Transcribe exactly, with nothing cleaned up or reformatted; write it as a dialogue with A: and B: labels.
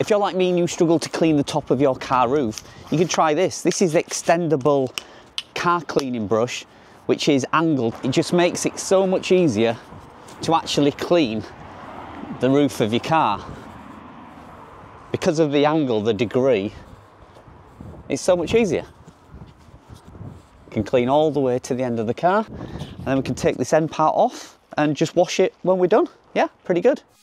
A: If you're like me and you struggle to clean the top of your car roof, you can try this. This is the extendable car cleaning brush, which is angled. It just makes it so much easier to actually clean the roof of your car. Because of the angle, the degree, it's so much easier. You can clean all the way to the end of the car, and then we can take this end part off and just wash it when we're done. Yeah, pretty good.